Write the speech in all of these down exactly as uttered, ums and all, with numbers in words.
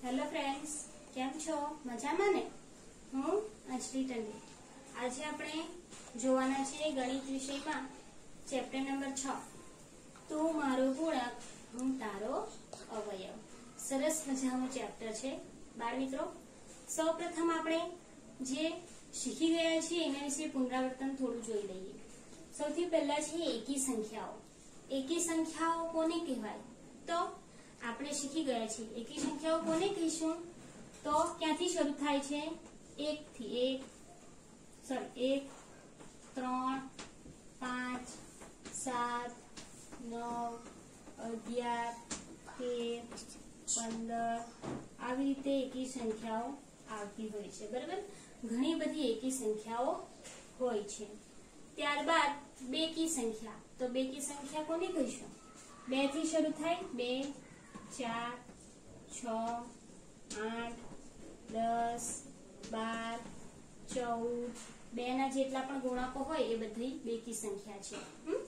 Hello friends, કેમ છો? મજામાં ને? હું અંજલિ ટંડેલ. આજે આપણે જોવાના છે ગણિત વિષયમાં ચેપ્ટર નંબર છ, તું મારો ગુણક હું તારો અવયવ. સરસ મજાનું ચેપ્ટર છે બાળ મિત્રો. સૌપ્રથમ આપણે જે શીખી ગયા છીએ એના વિશે પુનરાવર્તન થોડું જોઈ લઈએ. સૌથી પહેલા છે એકી સંખ્યાઓ. એકી સંખ્યાઓ કોને કહેવાય? તો આપણે શીખી ગયા છીએ એકી સંખ્યાઓ કોને કહીશું? તો ક્યાંથી શરૂ થાય છે? એક થી એક સોરી એક ત્રણ પાંચ સાત નવ અગિયાર તેર પંદર આવી રીતે એકી સંખ્યાઓ આવતી હોય છે. બરાબર, ઘણી બધી એકી સંખ્યાઓ હોય છે. ત્યારબાદ બેકી સંખ્યા. તો બેકી સંખ્યા કોને કહીશું? બે થી શરૂ થાય. બે ચાર છ આઠ દસ બાર ચૌદ બે ના જેટલા પણ ગુણાંકો હોય એ બધી બેકી સંખ્યા છે.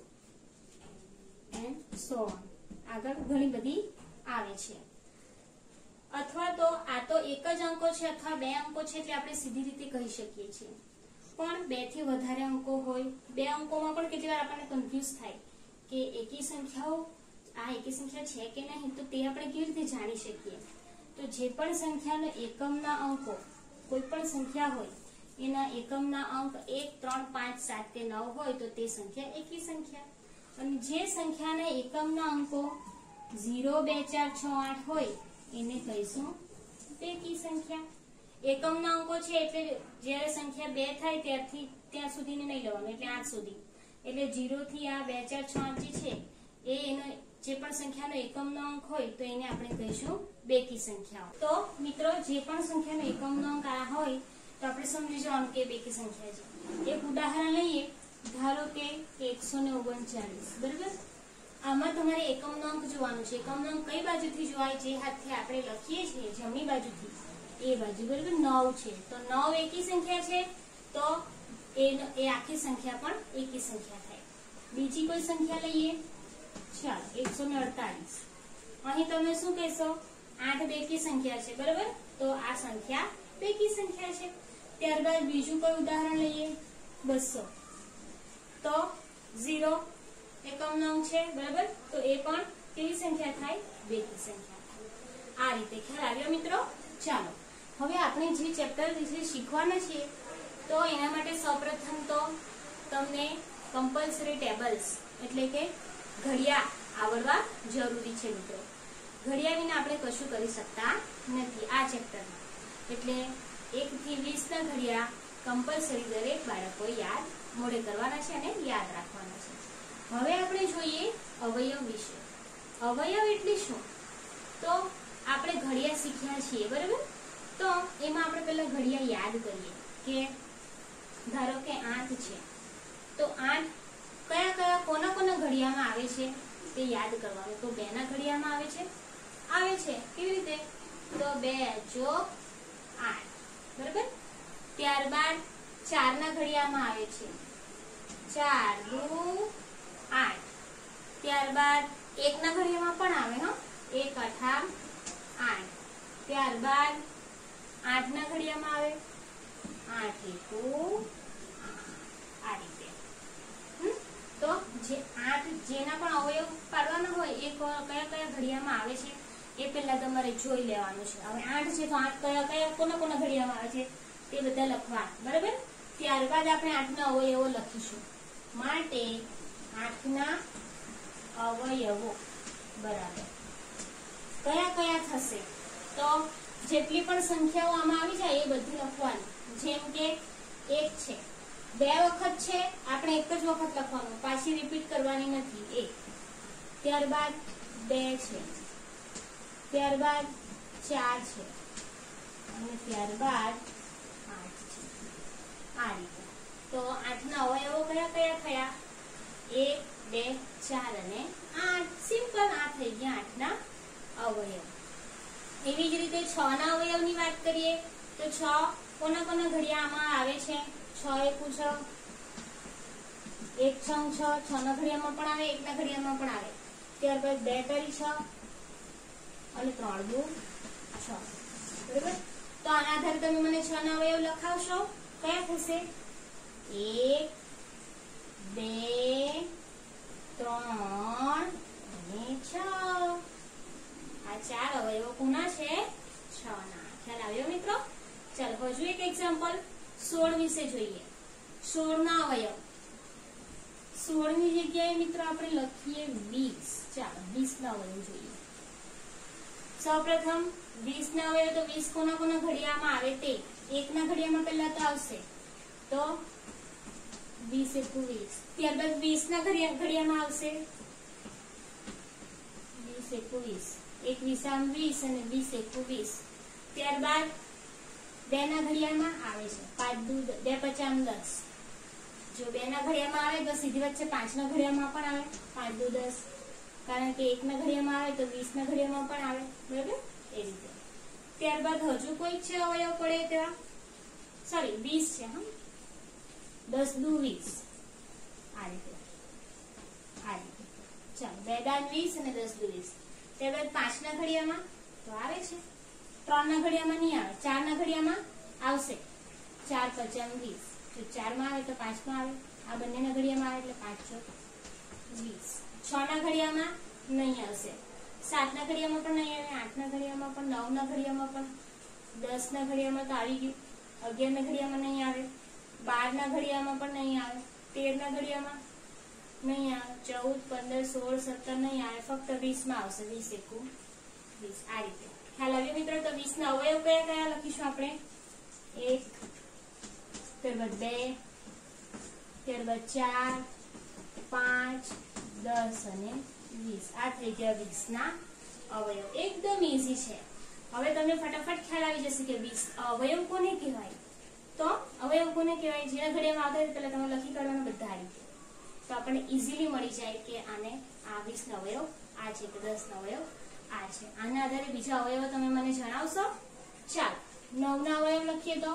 And so on. આગળ ઘણી બધી આવે છે. અથવા તો આ તો એક જ અંકો છે અથવા બે અંકો છે એટલે આપણે સીધી રીતે કહી શકીએ છીએ. પણ બે થી વધારે અંકો હોય, બે અંકોમાં પણ કેટલી વાર આપણને કન્ફ્યુઝ થાય કે એકી સંખ્યાઓ આ એકી સંખ્યા છે કે નહીં, તો તે આપણે કેવી રીતે જાણી શકીએ? તો જે પણ સંખ્યાનો એકમના અંકો કોઈ પણ સંખ્યા હોય એના એકમના અંક એક ત્રણ પાંચ સાત કે નવ હોય તો તે સંખ્યા એકી સંખ્યા. અને જે સંખ્યાના એકમના અંકો ઝીરો બે ચાર છ આઠ હોય એને કહીશું બેકી સંખ્યા. એકમના અંકો છે એટલે જ્યારે સંખ્યા બે થાય ત્યારથી ત્યાં સુધીને નહીં લેવાનું, એટલે આઠ સુધી. એટલે ઝીરો થી આ બે ચાર છ આઠ જે છે એ એનો જે પણ સંખ્યાનો એકમનો અંક હોય તો એને આપણે કહીશું બેકી સંખ્યાઓ. તો મિત્રો, જે પણ સંખ્યાનો એકમનો અંક આ હોય તો આપણે સમજી જવાનું કે બેકી સંખ્યા છે. એક ઉદાહરણ લઈએ. ધારો કે એકસો ને ઓગણચાલીસ. બરાબર, આમાં તમારે એકમનો અંક જોવાનું છે. એકમનો અંક કઈ બાજુથી જોવાય? જે હાથથી આપણે લખીએ છીએ જમણી બાજુથી એ બાજુ. બરાબર, નવ છે તો નવ એકી સંખ્યા છે તો એ એ આખી સંખ્યા પણ એકી સંખ્યા થાય. બીજી કોઈ સંખ્યા લઈએ. ચાલો, એકસો ને અડતાલીસ. અહીં તમે શું કહેશો? આઠ બેકી સંખ્યા છે. બરાબર, તો આ સંખ્યા બેકી સંખ્યા છે. ત્યારબાદ બીજું કોઈ ઉદાહરણ લઈએ. બસો. તો ઝીરો એકમનો અંક છે. બરાબર, તો એ પણ કેવી સંખ્યા થાય? બેકી સંખ્યા. આ રીતે ખ્યાલ આવ્યો મિત્રો? ચાલો, હવે આપણે જે ચેપ્ટર વિશે શીખવાના છીએ તો એના માટે સૌપ્રથમ તો તમને કમ્પલસરી ટેબલ્સ એટલે કે ઘડિયા આવડવા જરૂરી છે મિત્રો. ઘડિયા વિના આપણે કશું કરી શકતા નથી આ ચેપ્ટરમાં. એટલે એક થી વીસ ના ઘડિયા કમ્પલસરી દરેક બાળકોએ યાદ મોઢે કરવાના છે અને યાદ રાખવાના છે. હવે આપણે જોઈએ અવયવ વિશે. અવયવ એટલે શું? તો આપણે ઘડિયા શીખ્યા છીએ. બરાબર, તો એમાં આપણે પહેલા ઘડિયા યાદ કરીએ કે ધારો કે આઠ છે તો આઠ કયા કયા કોના કોના ઘડિયામાં આવે છે તે યાદ કરવાનું. તો બે ના ઘડિયામાં આવે છે આવે છે કેવી રીતે? તો બે ચોક આઠ. બરાબર, ત્યારબાદ ચાર ના ઘડિયામાં આવે છે ચાર દુ આઠ. ત્યારબાદ એક ના ઘડિયામાં પણ આવે હો એક અઠા આઠ. ત્યારબાદ આઠ ના ઘડિયામાં આવે આઠ એકુ આ રીતે. તો જે આઠ જેના પણ અવયવ પાડવાના હોય એ કયા કયા ઘડિયામાં આવે છે એ પહેલા તમારે જોઈ લેવાનું છે. હવે આઠ છે તો આઠ કયા કયા કોના કોના ઘડિયામાં આવે છે તે બધા લખવા. બરાબર, ત્યારબાદ આપણે આઠના અવયવો લખીશું. માટે આઠના અવયવો બરાબર કયા કયા થશે? તો જેટલી પણ સંખ્યાઓ આમાં આવી જાય એ બધી લખવાની. જેમ કે એક છે, બે વખત છે આપણે એક જ વખત લખવાનું, પાછી રિપીટ કરવાની નથી. એક, ત્યારબાદ બે છે, ત્યારબાદ ચાર છે અને ત્યારબાદ આઠ છે. આ રીતે. તો આઠના અવયવો કયા કયા થયા? એક બે ચાર અને આઠ. સિમ્પલ. આ થઈ ગયા આઠના અવયવ. એવી જ રીતે છ ના અવયવની વાત કરીએ તો છ કોના કોના ઘડિયામાં આવે છે? છ એકુ છ, એક છ છ. છ ના ઘડિયામાં પણ આવે, એક ના ઘડિયામાં પણ આવે. ત્યારબાદ બે તારી છ અને ત્રણ દુ છ. બરાબર. તો આના આધારે તમે મને છ ના અવયવ લખાવશો. કયા થશે? એક, બે, ત્રણ અને છ. આ ચાર અવયવો કોના છે? છ ના. ખ્યાલ આવ્યો મિત્રો? ચાલો હજુ એક એક્ઝામ્પલ સોળ વિશે જોઈએ. સોળ ના અવયવ. સોળ ની જગ્યાએ મિત્રો આપણે લખીએ વીસ. ચાલો વીસ ના અવયવ જોઈએ. સૌપ્રથમ વીસ ના અવયવ તો વીસ કોના કોના ઘડિયામાં આવે તે. એક ના ઘડિયામાં પહેલા તો આવશે તો વીસ એકુ વીસ. ત્યારબાદ વીસ ના ઘડિયામાં આવશે વીસ એકુ વીસ. એક વીસામ વીસ અને વીસ એકુ વીસ. ત્યારબાદ બે ના ઘડિયામાં આવે છે પાંચ દુ બે પચામ દસ. જો બે ના ઘડિયામાં આવે તો સીધી વચ્ચે પાંચ ના ઘડિયામાં પણ આવે પાંચ દુ દસ. કારણ કે એક ના ઘડિયામાં આવે તો વીસ ના ઘડિયામાં પણ આવે. બરાબર એ રીતે. ત્યારબાદ હજુ કોઈ છે અવયવ પડે તેવા? સોરી વીસ છે. હા દસ દુ વીસ. આ રીતે આ રીતે. ચાલો બે દાન વીસ અને દસ દુ વીસ. ત્યારબાદ પાંચ ના ઘડિયામાં તો આવે છે. ત્રણ ના ઘડિયામાં નહીં આવે. ચાર ના ઘડિયામાં આવશે. ચાર પચામ વીસ. જો ચાર માં આવે તો પાંચ માં આવે. આ બંને ના ઘડિયામાં આવે એટલે પાંચ ચોક વીસ. છ ના ઘડિયામાં નહીં આવશે. સાત ના ઘડિયામાં પણ નહીં આવે. આઠ ના ઘડિયામાં પણ, નવ ના ઘડિયામાં પણ, દસ ના ઘડિયામાં તો આવી ગયું. અગિયાર ના ઘડિયામાં નહીં આવે. બાર ના ઘડિયામાં પણ નહીં આવે. તેર ના ઘડિયામાં નહીં આવે. ચૌદ, પંદર, સોળ, સત્તર નહીં આવે. ફક્ત વીસ માં આવશે. વીસ એકુ વીસ. આ રીતે ખ્યાલ આવ્યો મિત્રો? તો વીસ ના અવયવ કયા કયા લખીશું આપણે? એક, ત્યારબાદ બે, ત્યારબાદ ચાર, પાંચ, દસ અને વીસ. આ થઈ ગયા વીસ ના અવયવ. એકદમ ઈઝી છે. હવે તમને ફટાફટ ખ્યાલ આવી જશે કે વીસ અવયવ કોને કહેવાય. તો અવયવ કોને કહેવાય? જેના ઘડિયામાં આવતા હોય પેલા તમે લખી કાઢવાના બધા આ રીતે. તો આપણને ઈઝીલી મળી જાય કે આને આ વીસ ના અવયવ આ છે કે દસ ના અવયવ આ છે. આના આધારે બીજા અવયવો તમે મને જણાવશો? ચાલો નવ ના અવયવ લખીએ તો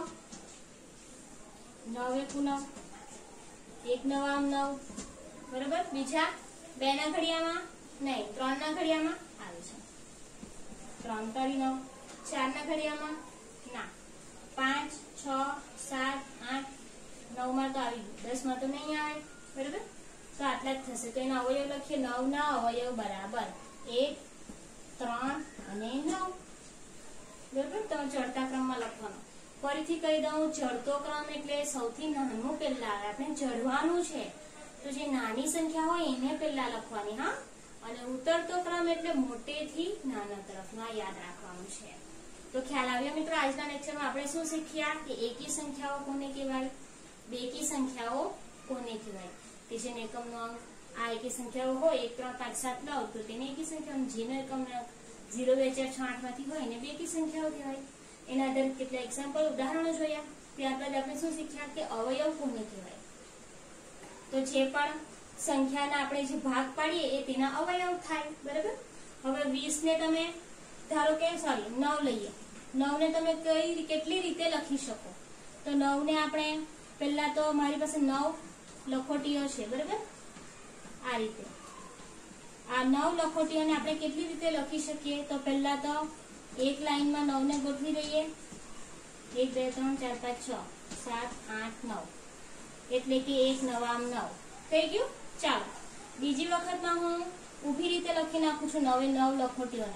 નવ એકુ નવ. એક નવામ નવ. બરોબર. બીજા બે ના ઘડિયામાં નહીં, ત્રણ ના ઘડિયામાં આવે છે. ત્રણ તારી નવ. ચાર ના ઘડિયામાં ના. પાંચ, છ, સાત, આઠ, નવ માં તો આવી ગયું. દસ માં તો નહીં આવે. બરોબર. તો આટલા જ થશે. તો એના અવયવ લખીએ. નવ ના અવયવ બરાબર એક, ત્રણ અને નવ. બરોબર. તમે ચડતા ક્રમમાં લખવાનો. ફરીથી કહી દઉં, ચડતો ક્રમ એટલે સૌથી નાનું પહેલા આવે. આપણે ચડવાનું છે તો જે નાની સંખ્યા હોય એને પહેલા લખવાની. હા. અને ઉતરતો ક્રમ એટલે મોટેથી નાના તરફનો. યાદ રાખવાનું છે. તો ખ્યાલ આવ્યો મિત્રો? આજના લેક્ચરમાં આપણે શું શીખ્યા કે એકી સંખ્યાઓ કોને કહેવાય, બેકી સંખ્યાઓ કોને કહેવાય. કે જેને એકમનો અંક આ એકી સંખ્યાઓ હોય એક, ત્રણ, પાંચ, સાત, નવ તો તેને એકી સંખ્યાઓ. જેનો એકમ ઝીરો, બે, ચાર, છ, આઠ માંથી હોય એને બેકી સંખ્યાઓ કહેવાય. એના આધારે કેટલા એક્ઝામ્પલ ઉદાહરણો જોયા. ત્યારબાદ આપણે શું શીખ્યા કે અવયવ કોને કહેવાય. તો જે પણ સંખ્યાના આપણે જે ભાગ પાડીએ એ તેના અવયવ થાય. બરાબર. હવે વીસ ને તમે ધારો કે સોરી નવ લઈએ. નવ ને તમે કઈ કેટલી રીતે લખી શકો? તો નવ ને આપણે પહેલા તો મારી પાસે નવ લખોટીઓ છે. બરાબર. આ રીતે આ નવ લખોટીઓને આપણે કેટલી રીતે લખી શકીએ? તો પહેલા તો એક લાઈનમાં નવ ને ગોઠવી દઈએ. એક, બે, ત્રણ, ચાર, પાંચ, છ, સાત, આઠ, નવ. એટલે કે એક નવામ નવ થઈ ગયું. ચાલો બીજી વખતમાં હું ઊભી રીતે લખી નાખું છું નવે નવ લખોટીઓને.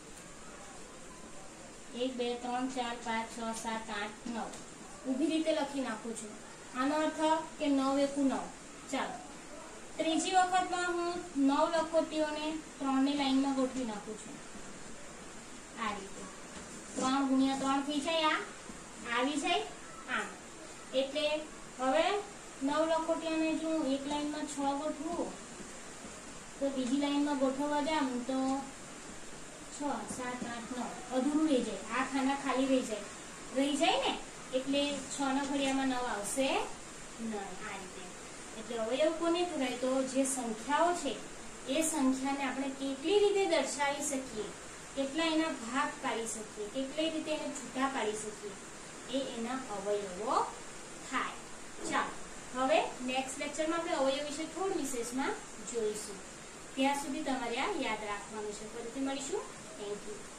એક, બે, ત્રણ, ચાર, પાંચ, છ, સાત, આઠ, નવ. ઊભી રીતે લખી નાખું છું. આનો અર્થ કે નવ એકુ નવ. ચાલો ત્રીજી વખતમાં હું નવ લખોટીઓને ત્રણ ની લાઈનમાં ગોઠવી નાખું છું. આ રીતે ત્રણ ગુણ્યા ત્રણ થઈ જાય. આ આવી જાય આમ. એટલે હવે નવ લખોટીઓને જો એક લાઈનમાં છ ગોઠવું તો બીજી લાઈનમાં ગોઠવવા જામ તો છ, સાત, આઠ, નવ અધૂરું રહી જાય. આ ખાના ખાલી રહી જાય રહી જાય ને એટલે છ ના ઘડિયામાં નવ આવશે નહીં. આ રીતે. એટલે અવયવ કોને કહેવાય? તો જે સંખ્યાઓ છે એ સંખ્યાને આપણે કેટલી રીતે દર્શાવી શકીએ, કેટલા એના ભાગ પાડી શકીએ, કેટલી રીતે એને છૂટા પાડી શકીએ એ એના અવયવો થાય. ચાલો હવે નેક્સ્ટ લેક્ચરમાં આપણે અવયવ વિશે થોડું વિશેષમાં જોઈશું. ત્યાં સુધી તમારે આ યાદ રાખવાનું છે. ફરીથી મળીશું. Thank you.